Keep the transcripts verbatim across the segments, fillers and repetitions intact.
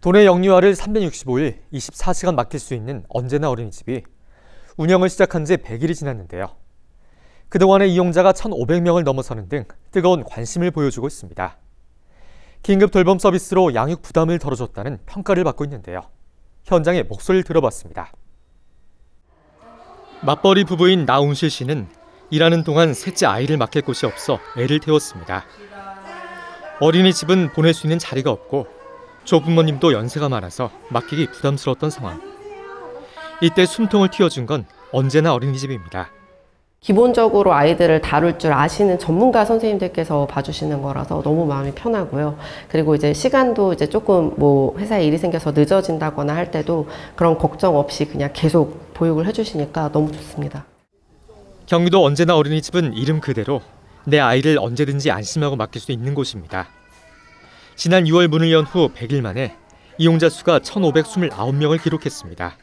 도내 영유아를 삼백육십오 일 이십사 시간 맡길 수 있는 언제나 어린이집이 운영을 시작한 지 백 일이 지났는데요. 그동안의 이용자가 천오백 명을 넘어서는 등 뜨거운 관심을 보여주고 있습니다. 긴급 돌봄 서비스로 양육 부담을 덜어줬다는 평가를 받고 있는데요. 현장의 목소리를 들어봤습니다. 맞벌이 부부인 나웅실 씨는 일하는 동안 셋째 아이를 맡길 곳이 없어 애를 태웠습니다. 어린이집은 보낼 수 있는 자리가 없고 조부모님도 연세가 많아서 맡기기 부담스러웠던 상황. 이때 숨통을 틔워준 건 언제나 어린이집입니다. 기본적으로 아이들을 다룰 줄 아시는 전문가 선생님들께서 봐주시는 거라서 너무 마음이 편하고요. 그리고 이제 시간도 이제 조금 뭐 회사에 일이 생겨서 늦어진다거나 할 때도 그런 걱정 없이 그냥 계속 보육을 해주시니까 너무 좋습니다. 경기도 언제나 어린이집은 이름 그대로 내 아이를 언제든지 안심하고 맡길 수 있는 곳입니다. 지난 유월 문을 연 후 백 일 만에 이용자 수가 천오백이십구 명을 기록했습니다.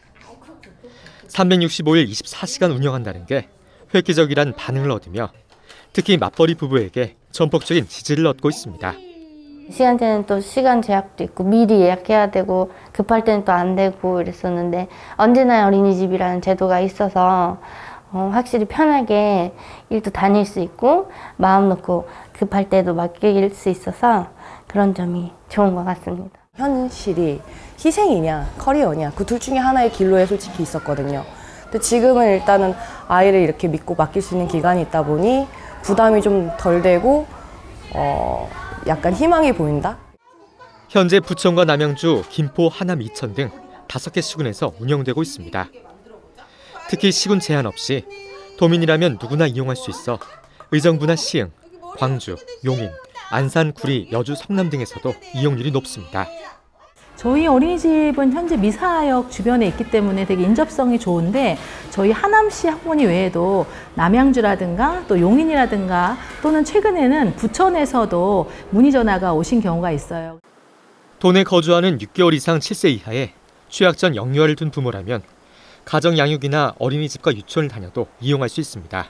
삼백육십오 일 이십사 시간 운영한다는 게 획기적이란 반응을 얻으며 특히 맞벌이 부부에게 전폭적인 지지를 얻고 있습니다. 시간제는 또 시간 제약도 있고 미리 예약해야 되고 급할 때는 또 안 되고 이랬었는데 언제나 어린이집이라는 제도가 있어서 어, 확실히 편하게 일도 다닐 수 있고 마음 놓고 급할 때도 맡길 수 있어서 그런 점이 좋은 것 같습니다. 현실이 희생이냐 커리어냐 그 둘 중에 하나의 길로에 솔직히 있었거든요. 근데 지금은 일단은 아이를 이렇게 믿고 맡길 수 있는 기간이 있다 보니 부담이 좀 덜 되고 어, 약간 희망이 보인다. 현재 부천과 남양주, 김포, 하남, 이천 등 다섯 개 시군에서 운영되고 있습니다. 특히 시군 제한 없이 도민이라면 누구나 이용할 수 있어 의정부나 시흥, 광주, 용인, 안산, 구리, 여주, 성남 등에서도 이용률이 높습니다. 저희 어린이집은 현재 미사역 주변에 있기 때문에 되게 인접성이 좋은데 저희 하남시 학원이 외에도 남양주라든가 또 용인이라든가 또는 최근에는 부천에서도 문의 전화가 오신 경우가 있어요. 도내 거주하는 육 개월 이상 칠 세 이하의 취약 전 영유아를 둔 부모라면 가정 양육이나 어린이집과 유치원을 다녀도 이용할 수 있습니다.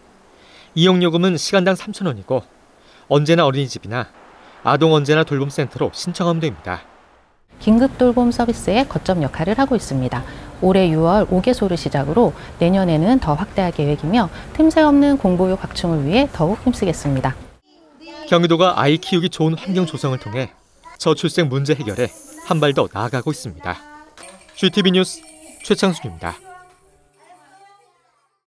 이용요금은 시간당 삼천 원이고 언제나 어린이집이나 아동 언제나 돌봄센터로 신청하면 됩니다. 긴급 돌봄 서비스의 거점 역할을 하고 있습니다. 올해 유월 오 개소를 시작으로 내년에는 더 확대할 계획이며 틈새 없는 공보육 확충을 위해 더욱 힘쓰겠습니다. 경기도가 아이 키우기 좋은 환경 조성을 통해 저출생 문제 해결에 한 발 더 나아가고 있습니다. 지티비 뉴스 최창순입니다.